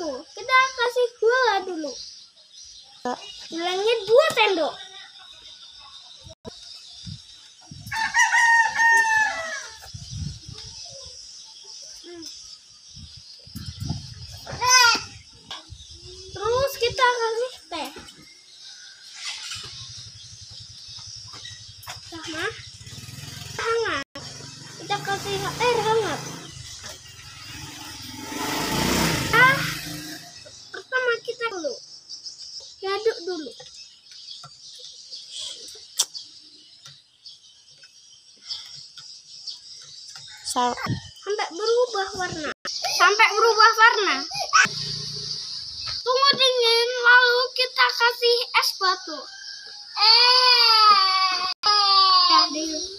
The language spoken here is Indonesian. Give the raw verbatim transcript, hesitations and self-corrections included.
batu. Kita kasih gula dulu. Gulanya dua sendok. Terus kita kasih teh sama hangat. Kita kasih air hangat. Ah, pertama kita dulu aduk dulu. Sampai berubah warna. Sampai berubah warna. Tunggu dingin, lalu kita kasih es batu. Eh.